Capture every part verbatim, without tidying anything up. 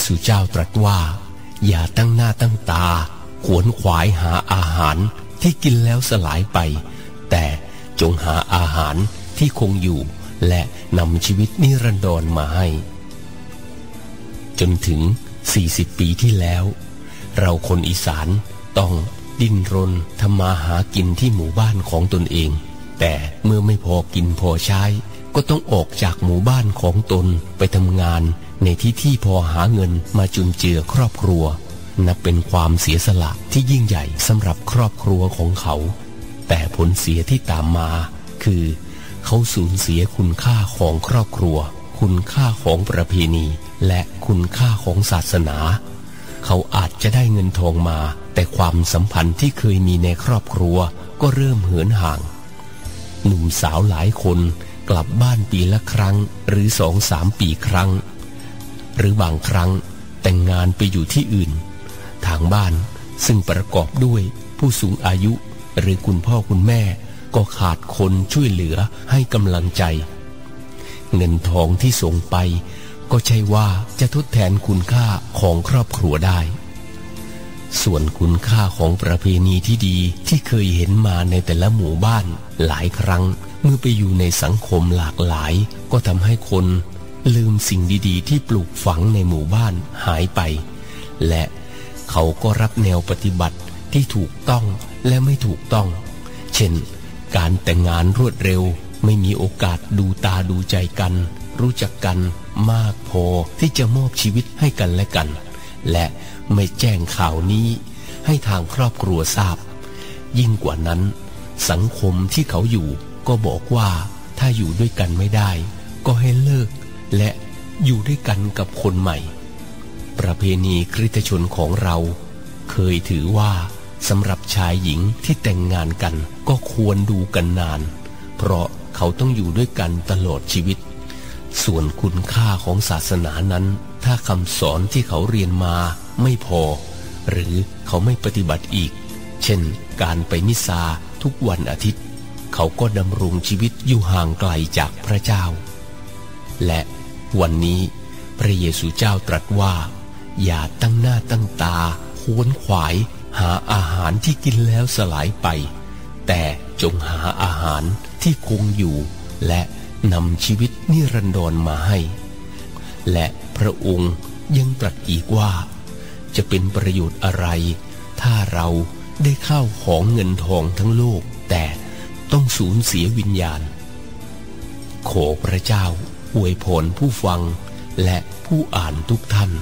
ซูเจ้าตรัสว่าอย่าตั้งหน้าตั้งตาขวนขวายหาอาหารที่กินแล้วสลายไปแต่จงหาอาหารที่คงอยู่และนำชีวิตนิรันดรมาให้จนถึงสี่สิบปีที่แล้วเราคนอีสานต้องดิ้นรนทำมาหากินที่หมู่บ้านของตนเองแต่เมื่อไม่พอกินพอใช้ก็ต้องออกจากหมู่บ้านของตนไปทำงานในที่ที่พอหาเงินมาจุนเจือครอบครัวนับเป็นความเสียสละที่ยิ่งใหญ่สำหรับครอบครัวของเขาแต่ผลเสียที่ตามมาคือเขาสูญเสียคุณค่าของครอบครัวคุณค่าของประเพณีและคุณค่าของศาสนาเขาอาจจะได้เงินทองมาแต่ความสัมพันธ์ที่เคยมีในครอบครัวก็เริ่มเหินห่างหนุ่มสาวหลายคนกลับบ้านปีละครั้งหรือสองสามปีครั้งหรือบางครั้งแต่งงานไปอยู่ที่อื่นทางบ้านซึ่งประกอบด้วยผู้สูงอายุหรือคุณพ่อคุณแม่ก็ขาดคนช่วยเหลือให้กำลังใจเงินทองที่ส่งไปก็ใช่ว่าจะทดแทนคุณค่าของครอบครัวได้ส่วนคุณค่าของประเพณีที่ดีที่เคยเห็นมาในแต่ละหมู่บ้านหลายครั้งเมื่อไปอยู่ในสังคมหลากหลายก็ทำให้คนลืมสิ่งดีๆที่ปลูกฝังในหมู่บ้านหายไปและเขาก็รับแนวปฏิบัติที่ถูกต้องและไม่ถูกต้องเช่นการแต่งงานรวดเร็วไม่มีโอกาสดูตาดูใจกันรู้จักกันมากพอที่จะมอบชีวิตให้กันและกันและไม่แจ้งข่าวนี้ให้ทางครอบครัวทราบยิ่งกว่านั้นสังคมที่เขาอยู่ก็บอกว่าถ้าอยู่ด้วยกันไม่ได้ก็ให้เลิกและอยู่ด้วยกันกับคนใหม่ประเพณีคริสตชนของเราเคยถือว่าสำหรับชายหญิงที่แต่งงานกันก็ควรดูกันนานเพราะเขาต้องอยู่ด้วยกันตลอดชีวิตส่วนคุณค่าของศาสนานั้นถ้าคำสอนที่เขาเรียนมาไม่พอหรือเขาไม่ปฏิบัติอีกเช่นการไปมิซาทุกวันอาทิตย์เขาก็ดำรงชีวิตอยู่ห่างไกลจากพระเจ้าและวันนี้พระเยซูเจ้าตรัสว่าอย่าตั้งหน้าตั้งตาขวนขวายหาอาหารที่กินแล้วสลายไปแต่จงหาอาหารที่คงอยู่และนำชีวิตนิรันดรมาให้และพระองค์ยังตรัสอีกว่าจะเป็นประโยชน์อะไรถ้าเราได้ข้าวของเงินทองทั้งโลกแต่ต้องสูญเสียวิญญาณขอพระเจ้าอวยพรผู้ฟังและผู้อ่านทุกท่าน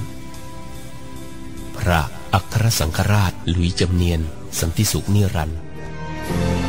พระอัครสังฆราชหลุยส์จำเนียนสันติสุขนิรันดร์